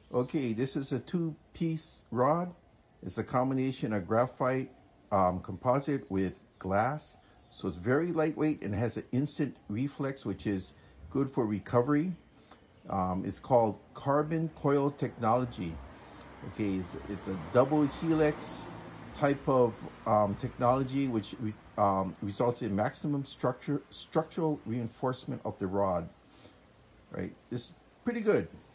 Okay, this is a two-piece rod. It's a combination of graphite composite with glass. So it's very lightweight and has an instant reflex, which is good for recovery. It's called carbon coil technology. Okay, it's a double helix type of technology, which results in maximum structural reinforcement of the rod. Right, this is pretty good.